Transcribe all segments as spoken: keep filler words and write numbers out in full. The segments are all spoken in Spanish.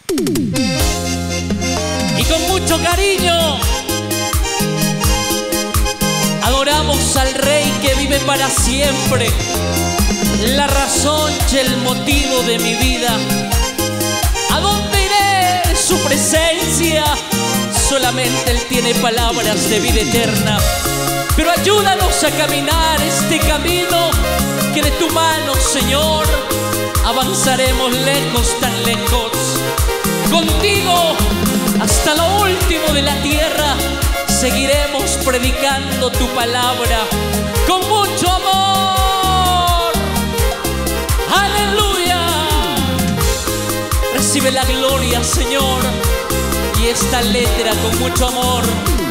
Y con mucho cariño adoramos al Rey que vive para siempre, la razón y el motivo de mi vida. ¿A dónde iré de su presencia? Solamente Él tiene palabras de vida eterna. Pero ayúdanos a caminar este camino que de tu mano, Señor, avanzaremos lejos, tan lejos. Contigo hasta lo último de la tierra seguiremos predicando tu palabra con mucho amor. ¡Aleluya! Recibe la gloria, Señor, y esta letra con mucho amor.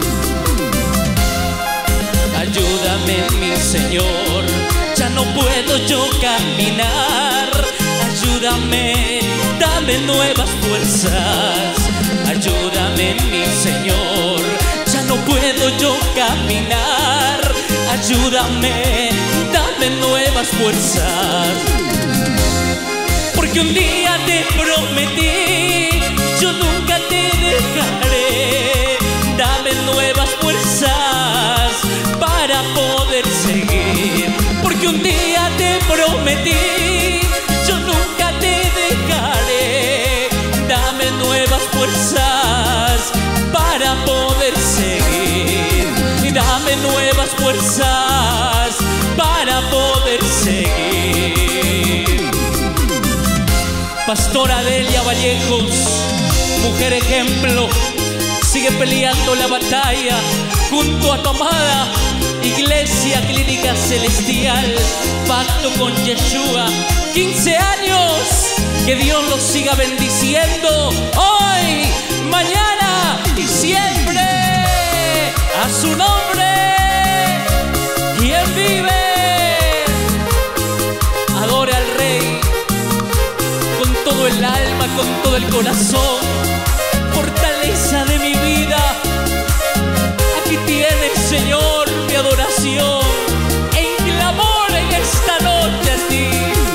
Ayúdame, mi Señor, ya no puedo yo caminar. Ayúdame, dame nuevas fuerzas. Ayúdame, mi Señor, ya no puedo yo caminar. Ayúdame, dame nuevas fuerzas. Porque un día te prometí, yo nunca te dejaré. Dame nuevas fuerzas para poder seguir. Porque un día te prometí, yo nunca te dejaré. Dame nuevas fuerzas para poder seguir. Y dame nuevas fuerzas para poder seguir. Pastora Delia Vallejos, mujer ejemplo, sigue peleando la batalla junto a tu amada Iglesia Clínica Celestial, Pacto con Yeshua. quince años, que Dios los siga bendiciendo hoy, mañana y siempre. A su nombre, quien vive, adore al Rey con todo el alma, con todo el corazón. Fortaleza de mi vida, aquí tienes, Señor, mi adoración en clamor en esta noche a ti.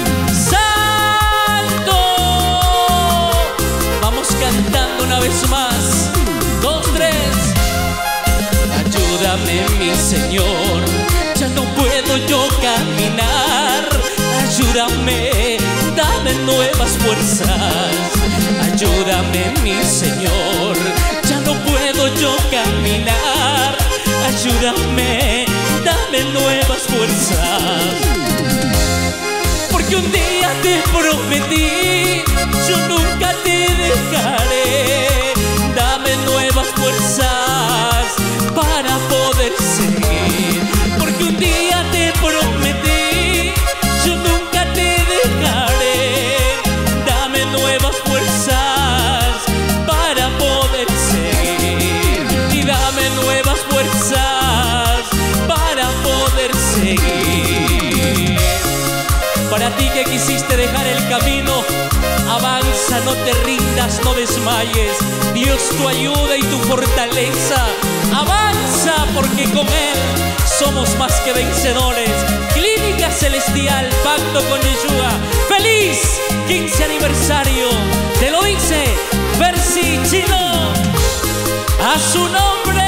Santo, vamos cantando una vez más. Dos, tres. Ayúdame, mi Señor, ya no puedo yo caminar. Ayúdame, dame nuevas fuerzas. Ayúdame, mi Señor, ya no puedo yo caminar. Ayúdame, dame nuevas fuerzas. Porque un día te prometí, yo nunca te dejaré. Dame nuevas fuerzas para poder seguir. Porque un día te prometí, yo nunca te dejaré. Dame nuevas fuerzas para poder seguir. Y dame nuevas fuerzas para poder seguir. Para ti que quisiste dejar el camino, avanza, no te rindas, no desmayes. Dios tu ayuda y tu fortaleza. Avanza, porque con Él somos más que vencedores. Clínica Celestial, Pacto con Yeshua. ¡Feliz quince aniversario! Te lo dice Versi Chino. A su nombre,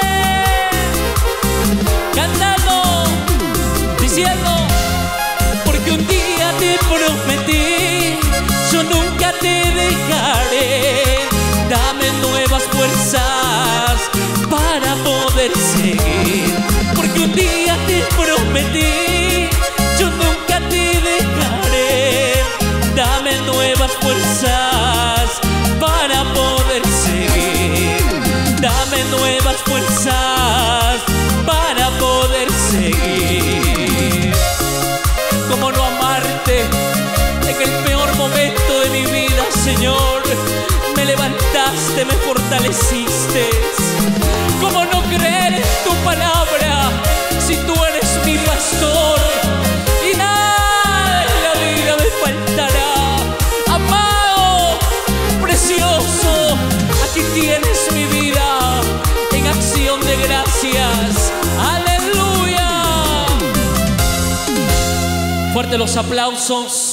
cantando, diciendo: porque un día te prometí, yo nunca te dejaré. Dame nuevas fuerzas para poder seguir. Porque un día te prometí, yo nunca te dejaré. Dame nuevas fuerzas para poder seguir. Dame nuevas fuerzas para poder seguir. ¿Cómo no amarte en el peor momento de mi vida, Señor? Me levantaste, me fortaleciste. ¿Cómo no creer en tu palabra si tú eres mi pastor? Y nada en la vida me faltará. Amado, precioso, aquí tienes mi vida en acción de gracias. ¡Aleluya! Fuerte los aplausos.